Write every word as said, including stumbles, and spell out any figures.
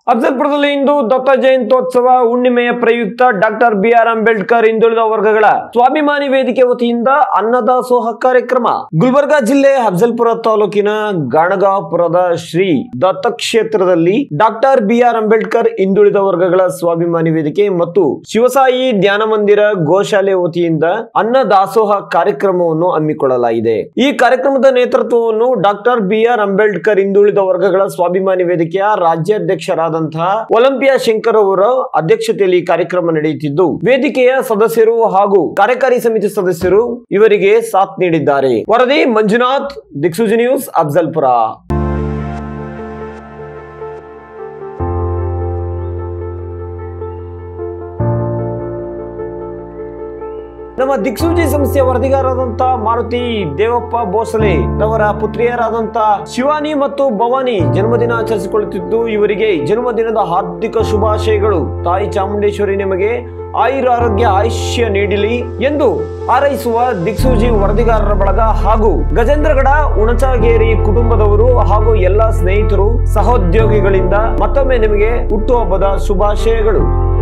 ಅಫಜಲ್ಪುರದಲ್ಲಿ ಇಂದು ದತ್ತ ಜಯಂತ್ಯೋತ್ಸವ ಹುಣ್ಣಿಮೆಯ ಪ್ರಯುಕ್ತ doctor B R Ambedkar ಹಿಂದುಳಿದ ವರ್ಗಗಳ ಸ್ವಾಭಿಮಾನಿ ವೇದಿಕೆ ವತಿಯಿಂದ ಅನ್ನದಾಸೋಹ ಕಾರ್ಯಕ್ರಮ. ಗುಲ್ಬರ್ಗಾ ಜಿಲ್ಲೆ ಅಫಜಲ್ಪುರ ತಾಲೂಕಿನ ಗಾಣಗಾಪುರದ ಶ್ರೀ ದತ್ತ ಕ್ಷೇತ್ರದಲ್ಲಿ ಡಾಕ್ಟರ್ ಬಿ ಆರ್ ಅಂಬೇಡ್ಕರ್ ಹಿಂದುಳಿದ ವರ್ಗಗಳ ಸ್ವಾಭಿಮಾನಿ ವೇದಿಕೆ ಮತ್ತು ಶಿವಸಾಯಿ ಧ್ಯಾನ ಮಂದಿರ ಗೋಶಾಲೆ ವತಿಯಿಂದ ಅನ್ನದಾಸೋಹ ಕಾರ್ಯಕ್ರಮವನ್ನು ಹಮ್ಮಿಕೊಳ್ಳಲಾಗಿದೆ. ಈ ಕಾರ್ಯಕ್ರಮದ ನೇತೃತ್ವವನ್ನು ಡಾಕ್ಟರ್ ಬಿ ಆರ್ ಅಂಬೇಡ್ಕರ್ ಹಿಂದುಳಿದ ವರ್ಗಗಳ ಸ್ವಾಭಿಮಾನಿ ವೇದಿಕೆಯ ರಾಜ್ಯಾಧ್ಯಕ್ಷರಾದ ಒಲಂಪಿಯಾ ಶಂಕರ್ ಅವರ ಅಧ್ಯಕ್ಷತೆಯಲ್ಲಿ ಕಾರ್ಯಕ್ರಮ ನಡೆಯುತ್ತಿದ್ದು, ವೇದಿಕೆಯ ಸದಸ್ಯರು ಹಾಗೂ ಕಾರ್ಯಕಾರಿ ಸಮಿತಿ ಸದಸ್ಯರು ಇವರಿಗೆ ಸಾಥ್ ನೀಡಿದ್ದಾರೆ. ವರದಿ ಮಂಜುನಾಥ್, ದಿಕ್ಸೂಚಿ ನ್ಯೂಸ್, ಅಫಜಲ್ಪುರ. ನಮ್ಮ ದಿಕ್ಸೂಚಿ ಸಂಸ್ಥೆಯ ವರದಿಗಾರರಾದಂತಹ ಮಾರುತಿ ದೇವಪ್ಪ ಭೋಸಲೆ ಅವರ ಪುತ್ರಿಯರಾದಂತ ಶಿವಾನಿ ಮತ್ತು ಭವಾನಿ ಜನ್ಮದಿನ ಆಚರಿಸಿಕೊಳ್ಳುತ್ತಿದ್ದು, ಇವರಿಗೆ ಜನ್ಮದಿನದ ಹಾರ್ದಿಕ ಶುಭಾಶಯಗಳು. ತಾಯಿ ಚಾಮುಂಡೇಶ್ವರಿ ನಿಮಗೆ ಆಯುರ ಆರೋಗ್ಯ ಆಯುಷ್ಯ ನೀಡಲಿ ಎಂದು ಹಾರೈಸುವ ದಿಕ್ಸೂಚಿ ವರದಿಗಾರರ ಬಳಗ ಹಾಗೂ ಗಜೇಂದ್ರಗಡ ಉಣಚಗೇರಿ ಕುಟುಂಬದವರು ಹಾಗೂ ಎಲ್ಲಾ ಸ್ನೇಹಿತರು ಸಹೋದ್ಯೋಗಿಗಳಿಂದ ಮತ್ತೊಮ್ಮೆ ನಿಮಗೆ ಹುಟ್ಟುಹಬ್ಬದ ಶುಭಾಶಯಗಳು.